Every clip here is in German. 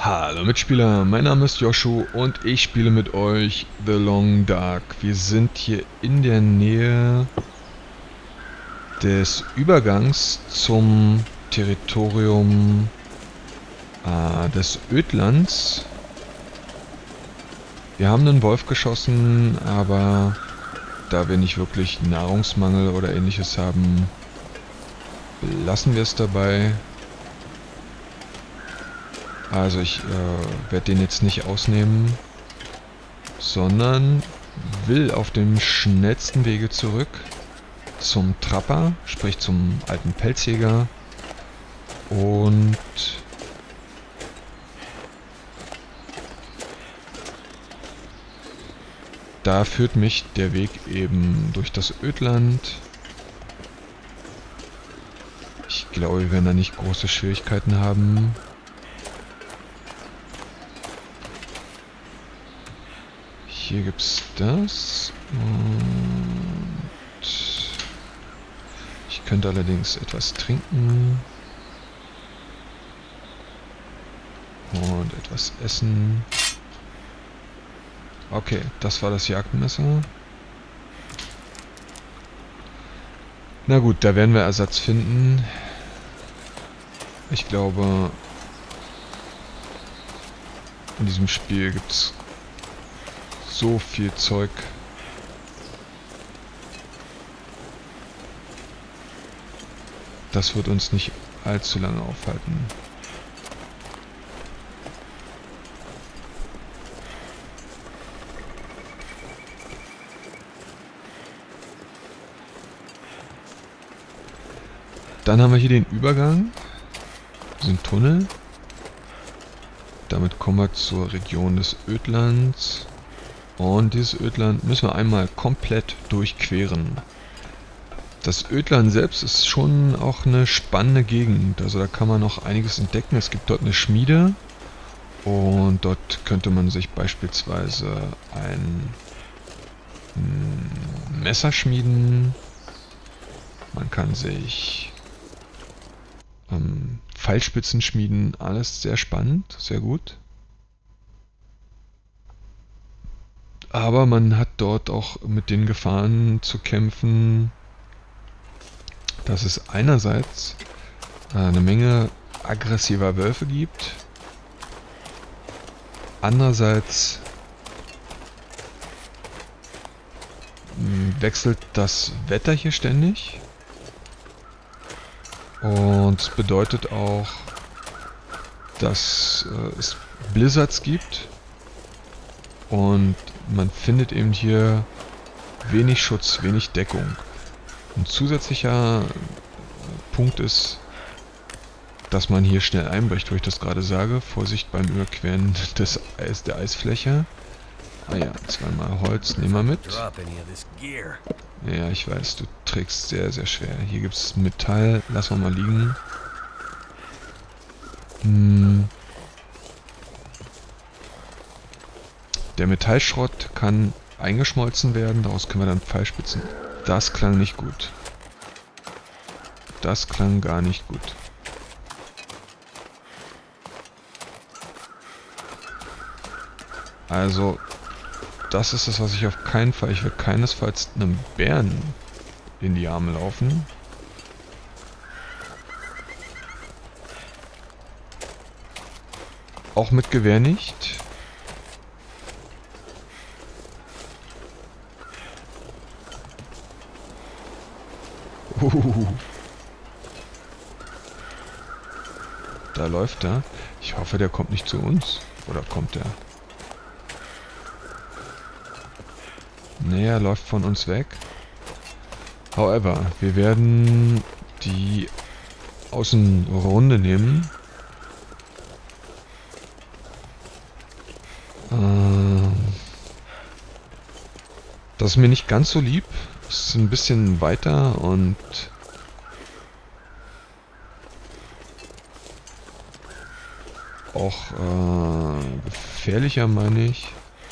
Hallo Mitspieler, mein Name ist Joshu und ich spiele mit euch The Long Dark. Wir sind hier in der Nähe des Übergangs zum Territorium des Ödlands. Wir haben einen Wolf geschossen, aber da wir nicht wirklich Nahrungsmangel oder ähnliches haben, lassen wir es dabei. Also ich werde den jetzt nicht ausnehmen, sondern will auf dem schnellsten Wege zurück zum Trapper, sprich zum alten Pelzjäger, und da führt mich der Weg eben durch das Ödland. Ich glaube, wir werden da nicht große Schwierigkeiten haben. Hier gibt's das und ich könnte allerdings etwas trinken und etwas essen. Okay, das war das Jagdmesser. Na gut, da werden wir Ersatz finden. Ich glaube, in diesem Spiel gibt's so viel Zeug. Das wird uns nicht allzu lange aufhalten. Dann haben wir hier den Übergang, diesen Tunnel. Damit kommen wir zur Region des Ödlands. Und dieses Ödland müssen wir einmal komplett durchqueren. Das Ödland selbst ist schon auch eine spannende Gegend. Also da kann man noch einiges entdecken. Es gibt dort eine Schmiede. Und dort könnte man sich beispielsweise ein Messer schmieden. Man kann sich Pfeilspitzen schmieden. Alles sehr spannend, sehr gut. Aber man hat dort auch mit den Gefahren zu kämpfen, dass es einerseits eine Menge aggressiver Wölfe gibt, andererseits wechselt das Wetter hier ständig und es bedeutet auch, dass es Blizzards gibt und man findet eben hier wenig Schutz, wenig Deckung. Ein zusätzlicher Punkt ist, dass man hier schnell einbricht, wo ich das gerade sage. Vorsicht beim Überqueren der Eisfläche. Ah ja, zweimal Holz, nehmen wir mit. Ja, ich weiß, du trägst sehr, sehr schwer. Hier gibt es Metall, lassen wir mal liegen. Der Metallschrott kann eingeschmolzen werden, daraus können wir dann Pfeilspitzen. Das klang nicht gut. Das klang gar nicht gut. Also, das ist das, was ich auf keinen Fall... Ich will keinesfalls einem Bären in die Arme laufen. Auch mit Gewehr nicht. Da läuft er. Ich hoffe, der kommt nicht zu uns. Oder kommt er? Nee, er läuft von uns weg. However, wir werden die Außenrunde nehmen. Das ist mir nicht ganz so lieb. Es ist ein bisschen weiter und auch gefährlicher, meine ich.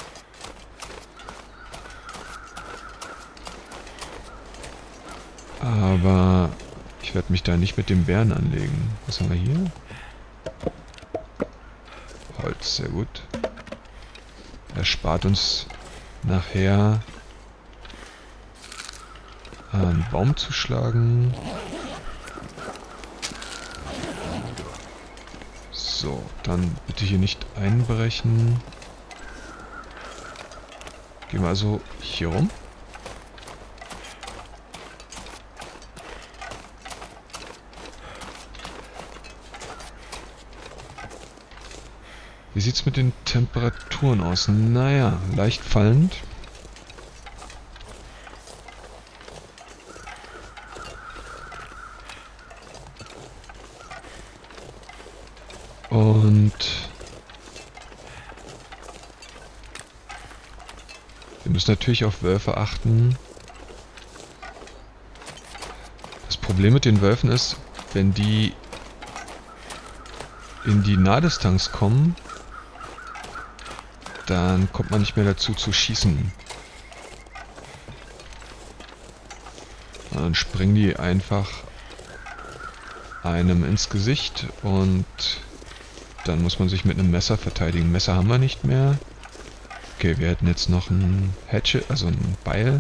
Aber ich werde mich da nicht mit dem Bären anlegen. Was haben wir hier? Sehr gut. Er spart uns nachher einen Baum zu schlagen. So, dann bitte hier nicht einbrechen. Gehen wir also hier rum. Wie sieht es mit den Temperaturen aus? Naja, leicht fallend. Und wir müssen natürlich auf Wölfe achten. Das Problem mit den Wölfen ist, wenn die in die Nahdistanz kommen, dann kommt man nicht mehr dazu zu schießen. Dann springen die einfach einem ins Gesicht und dann muss man sich mit einem Messer verteidigen. Messer haben wir nicht mehr. Okay, wir hätten jetzt noch ein Hatchet, also ein Beil.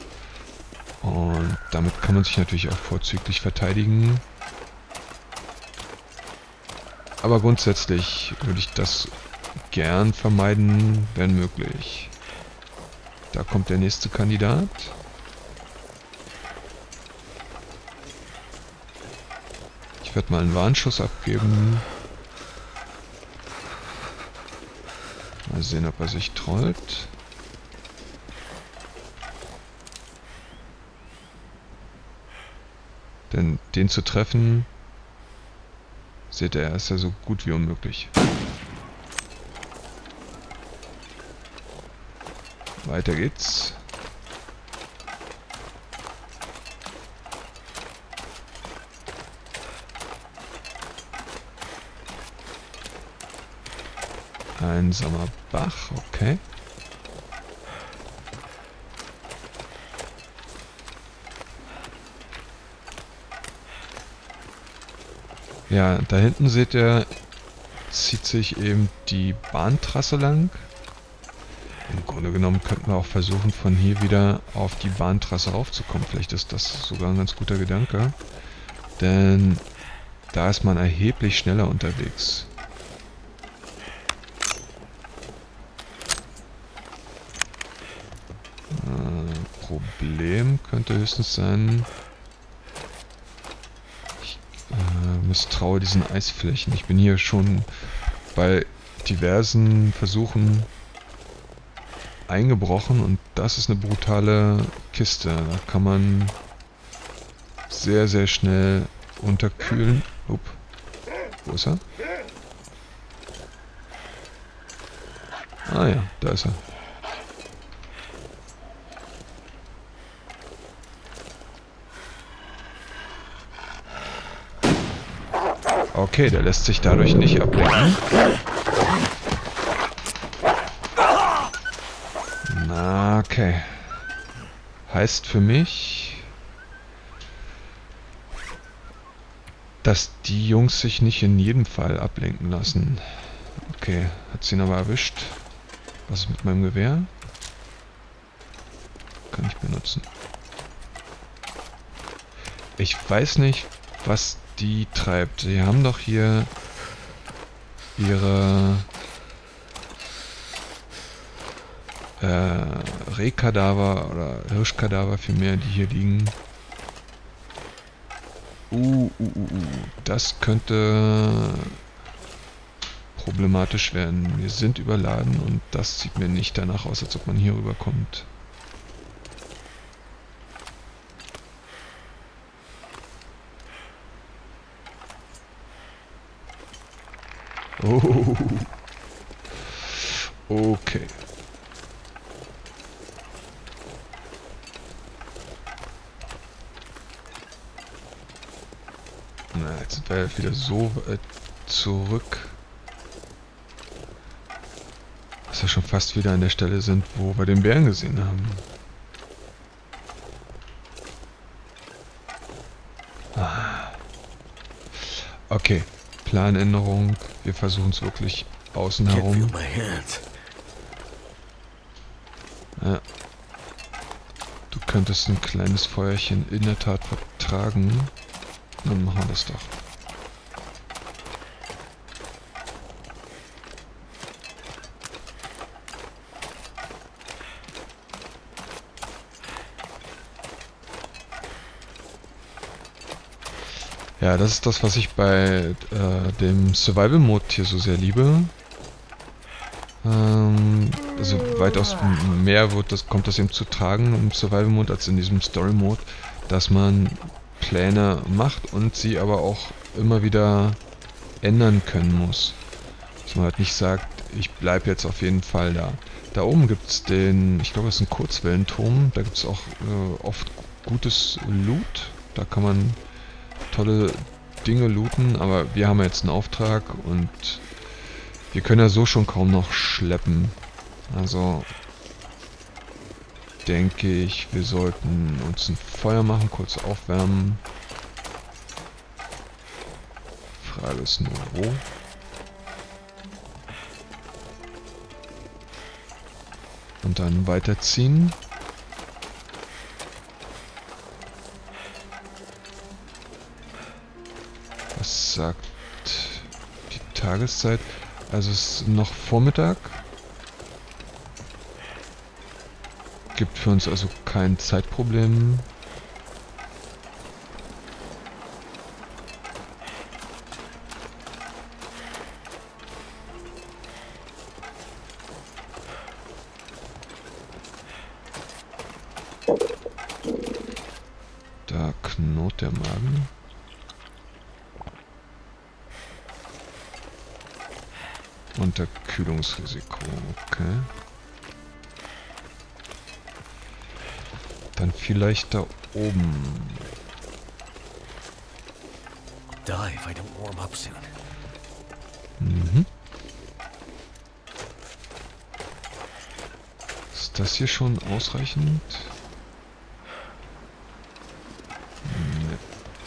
Und damit kann man sich natürlich auch vorzüglich verteidigen. Aber grundsätzlich würde ich das gern vermeiden, wenn möglich. Da kommt der nächste Kandidat. Ich werde mal einen Warnschuss abgeben. Mal sehen, ob er sich trollt. Denn den zu treffen, seht ihr, ist ja so gut wie unmöglich. Weiter geht's. Einsamer Bach, okay. Ja, da hinten seht ihr, zieht sich eben die Bahntrasse lang. Im Grunde genommen könnten wir auch versuchen, von hier wieder auf die Bahntrasse raufzukommen. Vielleicht ist das sogar ein ganz guter Gedanke. Denn da ist man erheblich schneller unterwegs. Problem könnte höchstens sein, ich misstraue diesen Eisflächen. Ich bin hier schon bei diversen Versuchen eingebrochen und das ist eine brutale Kiste. Da kann man sehr, sehr schnell unterkühlen. Upp. Wo ist er? Ah ja, da ist er. Okay, der lässt sich dadurch nicht ablenken. Na, okay. Heißt für mich, dass die Jungs sich nicht in jedem Fall ablenken lassen. Okay, hat sie ihn aber erwischt. Was ist mit meinem Gewehr? Kann ich benutzen. Ich weiß nicht, was die treibt. Sie haben doch hier ihre Rehkadaver oder Hirschkadaver vielmehr, die hier liegen. Das könnte problematisch werden. Wir sind überladen und das sieht mir nicht danach aus, als ob man hier rüberkommt. Oh. Okay. Na, jetzt sind wir wieder so zurück, dass wir schon fast wieder an der Stelle sind, wo wir den Bären gesehen haben. Okay, Planänderung. Wir versuchen es wirklich außen Can't feel herum. my hands. Ja. Du könntest ein kleines Feuerchen in der Tat vertragen. Dann machen wir das doch. Ja, das ist das, was ich bei dem Survival-Mode hier so sehr liebe. Also weitaus mehr kommt das eben zu tragen im Survival-Mode als in diesem Story-Mode, dass man Pläne macht und sie aber auch immer wieder ändern können muss. Dass man halt nicht sagt, ich bleibe jetzt auf jeden Fall da. Da oben gibt es den, ich glaube das ist ein Kurzwellenturm, da gibt es auch oft gutes Loot. Da kann man tolle Dinge looten, aber wir haben jetzt einen Auftrag und wir können ja so schon kaum noch schleppen. Also denke ich, wir sollten uns ein Feuer machen, kurz aufwärmen. Frage ist nur wo. Und dann weiterziehen. Was sagt die Tageszeit? Also es ist noch Vormittag. Gibt für uns also kein Zeitproblem. Da knurrt der Magen. Unterkühlungsrisiko, okay. Dann vielleicht da oben. Die if I don't warm up soon. Mhm. Ist das hier schon ausreichend? Nee.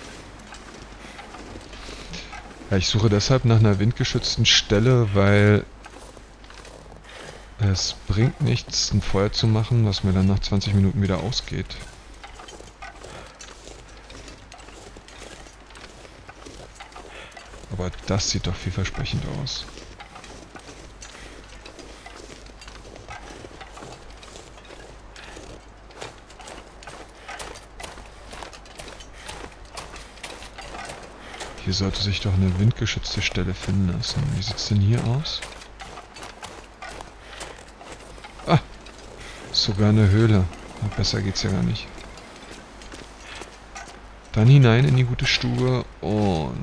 Ja, ich suche deshalb nach einer windgeschützten Stelle, weil es bringt nichts, ein Feuer zu machen, was mir dann nach 20 Minuten wieder ausgeht. Aber das sieht doch vielversprechend aus. Hier sollte sich doch eine windgeschützte Stelle finden lassen. Wie sieht's denn hier aus? Ah! Sogar eine Höhle. Na, besser geht's ja gar nicht. Dann hinein in die gute Stube und...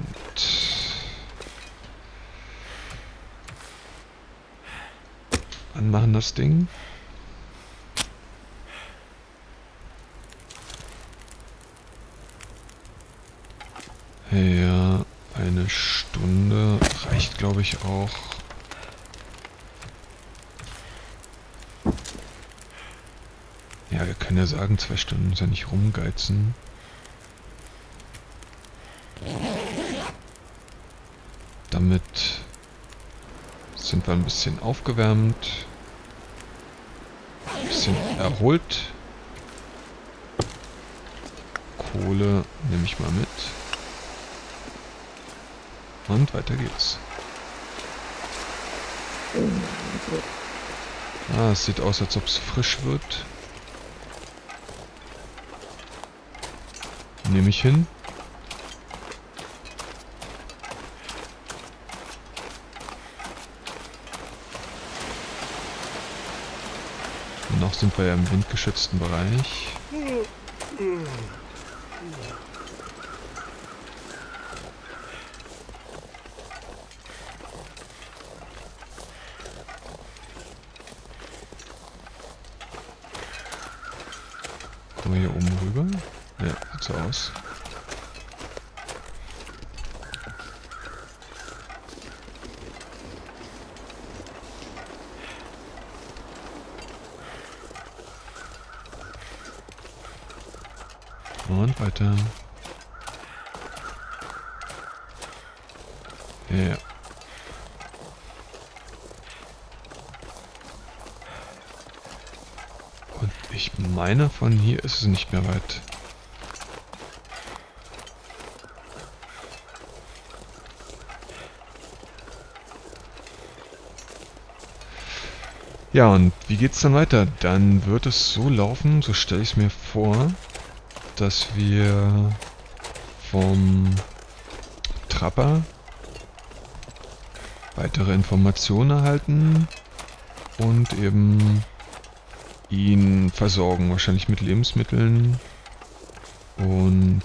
anmachen das Ding. Ja, eine Stunde reicht, glaube ich, auch. Ja, wir können ja sagen, 2 Stunden ist ja nicht rumgeizen. Damit sind wir ein bisschen aufgewärmt, ein bisschen erholt. Kohle nehme ich mal mit. Und weiter geht's. Ah, es sieht aus, als ob es frisch wird. Nehme ich hin. Noch sind wir ja im windgeschützten Bereich. Kommen wir hier oben rüber? Ja, sieht so aus. Und weiter. Ja. Ich meine, von hier ist es nicht mehr weit. Ja, und wie geht's dann weiter? Dann wird es so laufen, so stelle ich es mir vor, dass wir vom Trapper weitere Informationen erhalten und eben ihn versorgen, wahrscheinlich mit Lebensmitteln und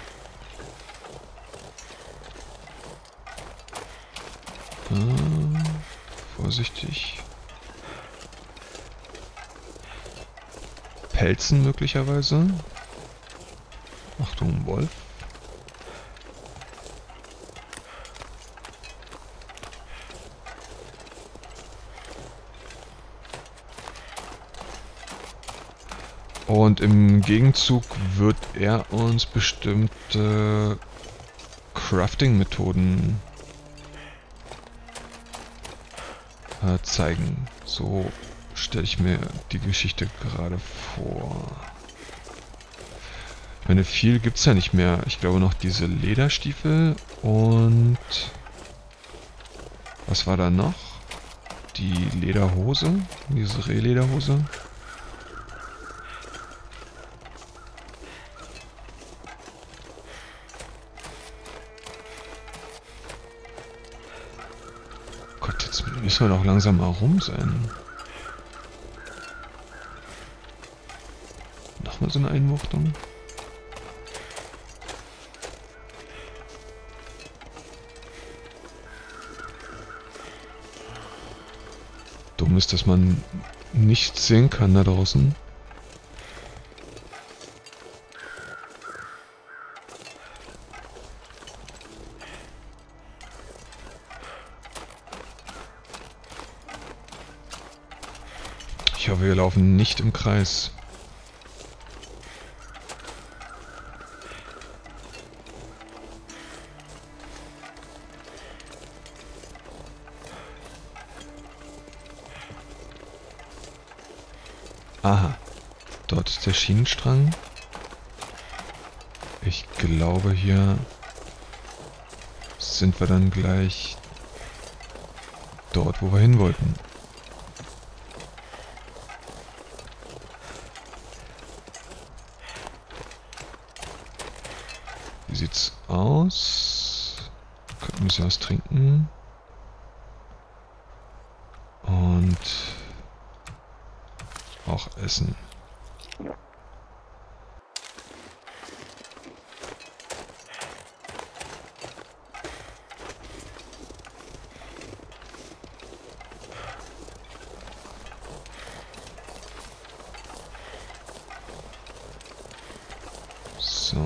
vorsichtig. Pelzen möglicherweise. Achtung, Wolf. Und im Gegenzug wird er uns bestimmte Crafting-Methoden zeigen. So stelle ich mir die Geschichte gerade vor. Ich meine, viel gibt es ja nicht mehr. Ich glaube noch diese Lederstiefel und... Was war da noch? Die Lederhose? Diese Rehlederhose? Gott, jetzt müssen wir doch langsam mal rum sein. Nochmal so eine Einwuchtung. Dumm ist, dass man nichts sehen kann da draußen. Ich hoffe, wir laufen nicht im Kreis. Aha, dort ist der Schienenstrang. Ich glaube, hier sind wir dann gleich dort, wo wir hin wollten. Wie sieht's aus? Könnten ein bisschen was trinken. Und auch essen. So.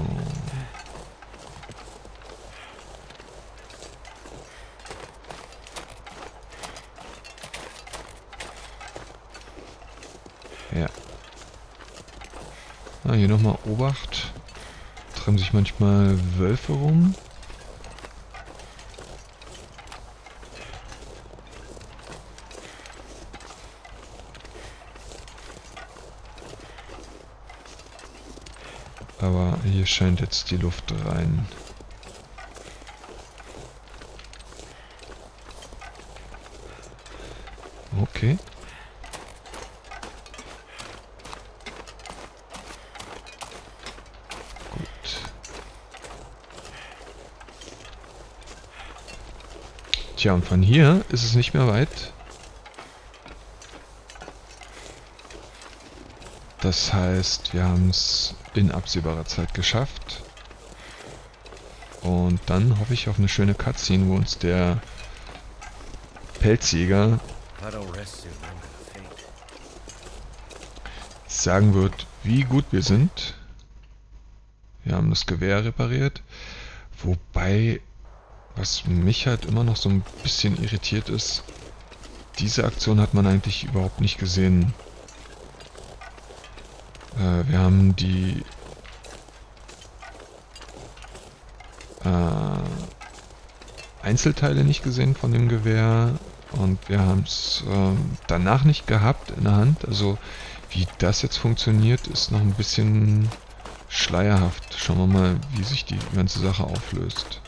Ja. Ah, hier nochmal Obacht. Treiben sich manchmal Wölfe rum. Aber hier scheint jetzt die Luft rein. Okay. Tja, und von hier ist es nicht mehr weit. Das heißt, wir haben es in absehbarer Zeit geschafft. Und dann hoffe ich auf eine schöne Cutscene, wo uns der Pelzjäger sagen wird, wie gut wir sind. Wir haben das Gewehr repariert. Wobei, was mich halt immer noch so ein bisschen irritiert ist, diese Aktion hat man eigentlich überhaupt nicht gesehen. Wir haben die Einzelteile nicht gesehen von dem Gewehr und wir haben es danach nicht gehabt in der Hand. Also Wie das jetzt funktioniert, ist noch ein bisschen schleierhaft. Schauen wir mal, wie sich die ganze Sache auflöst.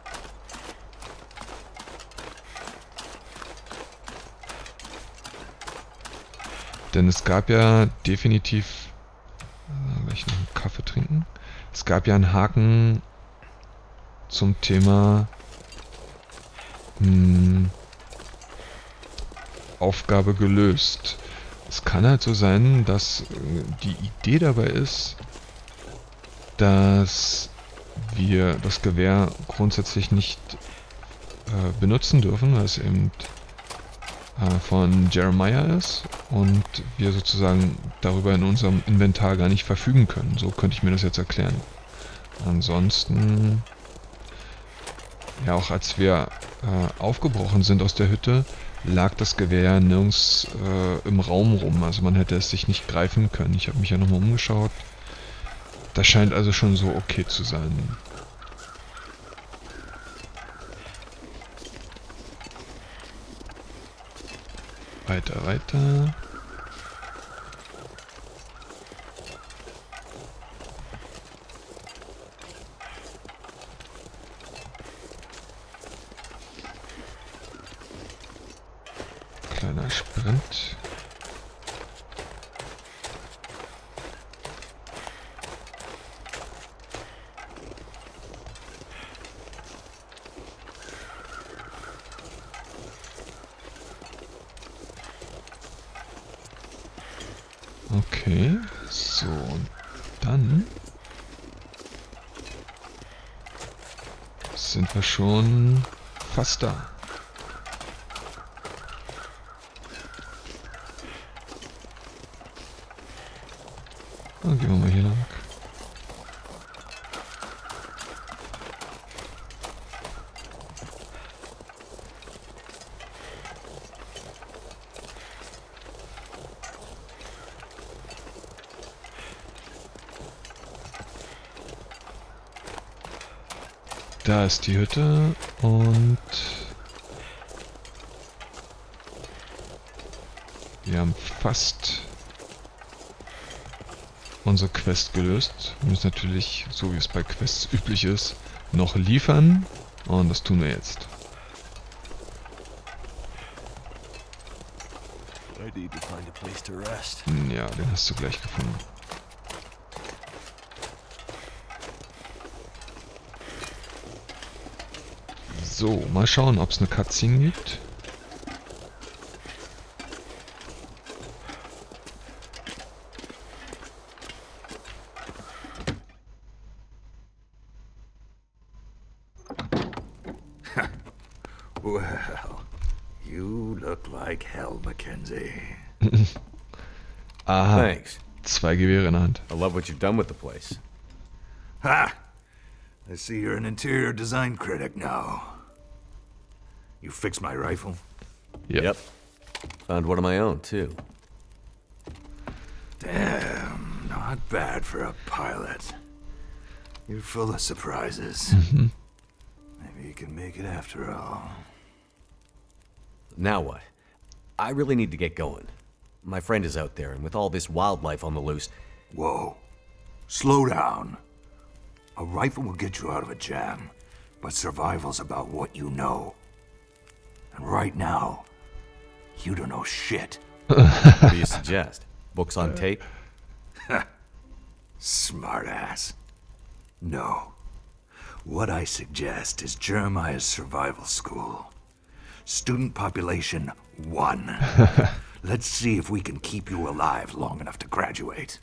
Denn es gab ja definitiv... gleich noch einen Kaffee trinken. Es gab ja einen Haken zum Thema Aufgabe gelöst. Es kann halt so sein, dass die Idee dabei ist, dass wir das Gewehr grundsätzlich nicht benutzen dürfen, weil es eben von Jeremiah ist und wir sozusagen darüber in unserem Inventar gar nicht verfügen können. So könnte ich mir das jetzt erklären. Ansonsten, ja, auch als wir aufgebrochen sind aus der Hütte, lag das Gewehr nirgends im Raum rum. Also man hätte es sich nicht greifen können. Ich habe mich ja nochmal umgeschaut. Das scheint also schon so okay zu sein. Weiter, weiter. Kleiner Sprint. Okay, so, und dann sind wir schon fast da. Dann gehen wir mal hier lang. Da ist die Hütte und wir haben fast unsere Quest gelöst. Wir müssen natürlich, so wie es bei Quests üblich ist, noch liefern und das tun wir jetzt. Ja, den hast du gleich gefunden. So, mal schauen, ob es eine Cutscene gibt. Well, you look like hell, Mackenzie. Aha, Thanks. 2 Gewehre in der Hand. I love what you've done with the place. Ha! I see you're an interior design critic now. You fixed my rifle? Yep. Found one of my own, too. Damn, not bad for a pilot. You're full of surprises. Mhm. Maybe you can make it after all. Now what? I really need to get going. My friend is out there, and with all this wildlife on the loose... Whoa. Slow down. A rifle will get you out of a jam, but survival's about what you know. And right now, you don't know shit. What do you suggest? Books on tape? Smartass. No. What I suggest is Jeremiah's survival school. Student population 1. Let's see if we can keep you alive long enough to graduate.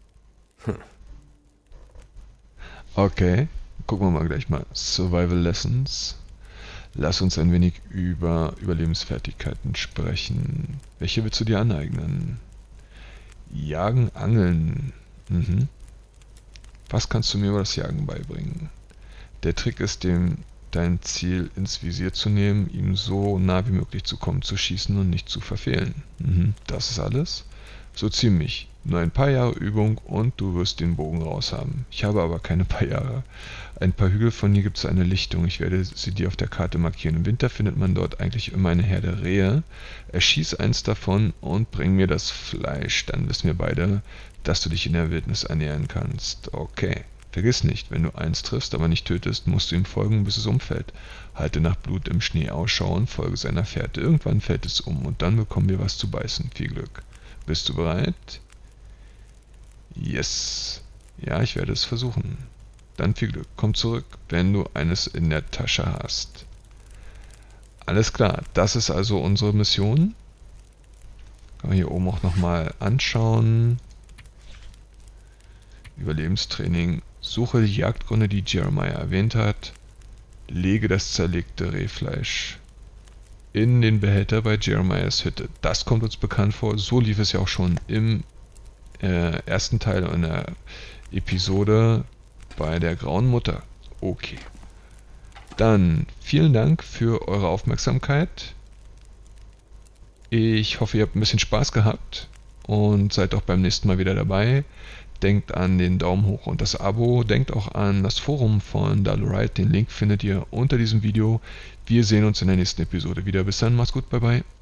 Okay, gucken wir mal gleich mal. Survival Lessons. Lass uns ein wenig über Überlebensfertigkeiten sprechen. Welche willst du dir aneignen? Jagen, Angeln. Mhm. Was kannst du mir über das Jagen beibringen? Der Trick ist, dein Ziel ins Visier zu nehmen, ihm so nah wie möglich zu kommen, zu schießen und nicht zu verfehlen. Mhm. Das ist alles. So ziemlich. Nur ein paar Jahre Übung und du wirst den Bogen raus haben. Ich habe aber keine paar Jahre. Ein paar Hügel von hier gibt es eine Lichtung. Ich werde sie dir auf der Karte markieren. Im Winter findet man dort eigentlich immer eine Herde Rehe. Erschieß eins davon und bring mir das Fleisch. Dann wissen wir beide, dass du dich in der Wildnis ernähren kannst. Okay. Vergiss nicht, wenn du eins triffst, aber nicht tötest, musst du ihm folgen, bis es umfällt. Halte nach Blut im Schnee Ausschau und folge seiner Fährte. Irgendwann fällt es um und dann bekommen wir was zu beißen. Viel Glück. Bist du bereit? Yes. Ja, ich werde es versuchen. Dann viel Glück. Komm zurück, wenn du eines in der Tasche hast. Alles klar, das ist also unsere Mission. Kann man hier oben auch nochmal anschauen. Überlebenstraining. Suche die Jagdgründe, die Jeremiah erwähnt hat. Lege das zerlegte Rehfleisch in den Behälter bei Jeremiahs Hütte. Das kommt uns bekannt vor. So lief es ja auch schon im ersten Teil in der Episode bei der Grauen Mutter. Okay. Dann vielen Dank für eure Aufmerksamkeit. Ich hoffe, ihr habt ein bisschen Spaß gehabt und seid auch beim nächsten Mal wieder dabei. Denkt an den Daumen hoch und das Abo. Denkt auch an das Forum von Dallorite. Den Link findet ihr unter diesem Video. Wir sehen uns in der nächsten Episode wieder. Bis dann, macht's gut, bye bye.